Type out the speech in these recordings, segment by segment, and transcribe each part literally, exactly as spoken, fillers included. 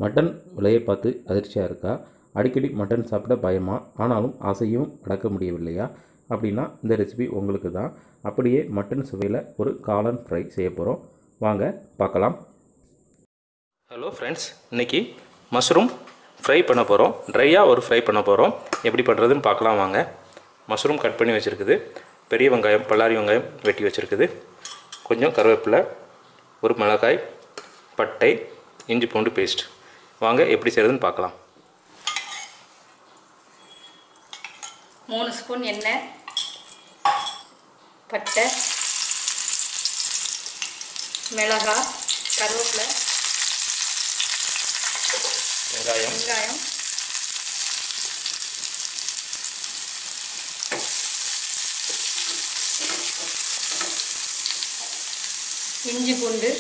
Mutton விலையை பார்த்து அதிர்ச்சியாக இருக்கா? அடிக்கடி மட்டன் சாப்பிட பயமா? ஆனாலும் ஆசையும் அடக்க முடியவில்லையா? அப்படின்னா இந்த ரெசிபி உங்களுக்கு தான். அப்படியே மட்டன் சுவையில் ஒரு காளான் ஃப்ரை செய்ய போகிறோம். வாங்க பார்க்கலாம். ஹலோ ஃப்ரெண்ட்ஸ், இன்றைக்கி மஷ்ரூம் ஃப்ரை பண்ண போகிறோம். ட்ரையாக ஒரு ஃப்ரை பண்ண போகிறோம். எப்படி பண்ணுறதுன்னு பார்க்கலாம் வாங்க. மஷ்ரூம் கட் பண்ணி வச்சுருக்குது, பெரிய வெங்காயம் பல்லாரி வெங்காயம் வெட்டி வச்சுருக்குது, கொஞ்சம் கருவேப்பிலை, ஒரு மிளகாய், பட்டை, இஞ்சி பூண்டு பேஸ்ட். வாங்க எப்படி செய்கிறதுன்னு பார்க்கலாம். மூணு ஸ்பூன் எண்ணெய், பட்டை, மிளகாய், கருவேப்பிலை, வெங்காயம் வெங்காயம், இஞ்சி பூண்டு,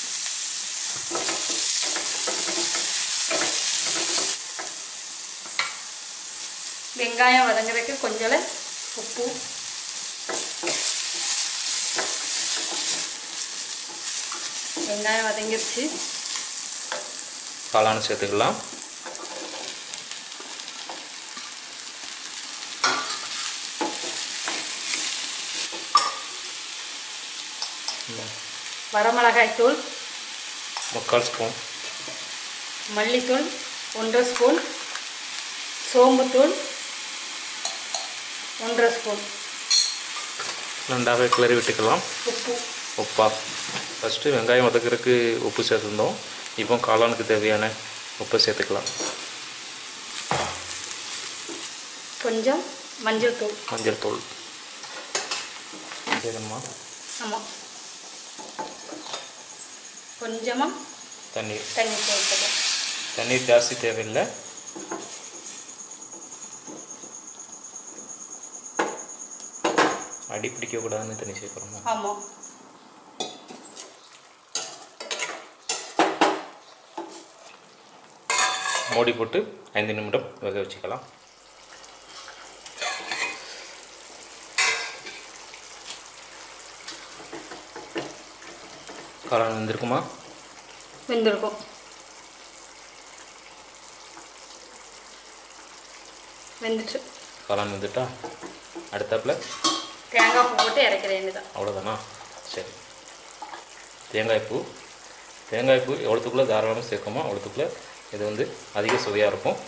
வெங்காயம் வதங்குறதுக்கு கொஞ்சம் உப்பு, வெங்காயம் வதங்கிடுச்சு. காளான் சேர்த்துக்கலாம். வரமிளகாய் தூள் முக்கால் ஸ்பூன், மல்லித்தூள் ஒன்றரை ஸ்பூன், சோம்புத்தூள் ஒன்றரை ஸ்பூன், ரெண்டாவே கிளறி விட்டுக்கலாம். உப்பு உப்பா ஃபஸ்ட்டு வெங்காயம் வதக்கிறதுக்கு உப்பு சேர்த்துருந்தோம். இப்போ காளானுக்கு தேவையான உப்பை சேர்த்துக்கலாம். கொஞ்சம் மஞ்சள் தூள் மஞ்சள் தூள் சரிம்மா. ஆமாம், கொஞ்சமாக தண்ணீர் தண்ணி சேர்த்துக்கலாம். தண்ணீர் ஜாஸ்தி தேவையில்லை. அடி பிடிக்கக்கூடாதுன்னு தண்ணி சேர்க்குறோமா? ஆமாம். மூடி போட்டு ஐந்து நிமிடம் வேக வச்சுக்கலாம். காளான் வெந்திருக்குமா? வெந்திருக்கும். வெந்துட்டு காளான் வந்துட்டா அடுத்தாப்பில் தேங்காய் பூ போட்டு இறக்கிற எண்ணெய் தான். அவ்வளோதானா? சரி. தேங்காய் பூ தேங்காய் பூ எவ்வளோத்துக்குள்ளே தாராளமாக சேர்க்குமோ அவ்வளோத்துக்குள்ளே இது வந்து அதிக சுவையாக இருக்கும்.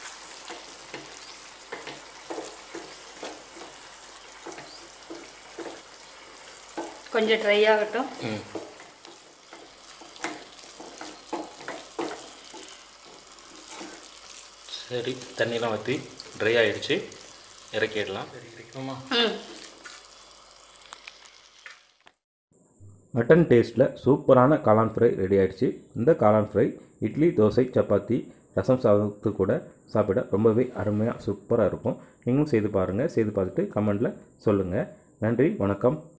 கொஞ்சம் ட்ரை ஆகட்டும். ம் சரி, தண்ணியெலாம் ஊற்றி ட்ரை ஆகிடுச்சு, இறக்கிடலாம். சரி, இறக்கணுமா? ம் மட்டன் டேஸ்ட்டில் சூப்பரான காளான் ஃப்ரை ரெடி ஆகிடுச்சு. இந்த காளான் ஃப்ரை இட்லி, தோசை, சப்பாத்தி, ரசம் சாதத்து கூட சாப்பிட ரொம்பவே அருமையாக சூப்பராக இருக்கும். நீங்களும் செய்து பாருங்கள். செய்து பார்த்துட்டு கமெண்டில் சொல்லுங்கள். நன்றி, வணக்கம்.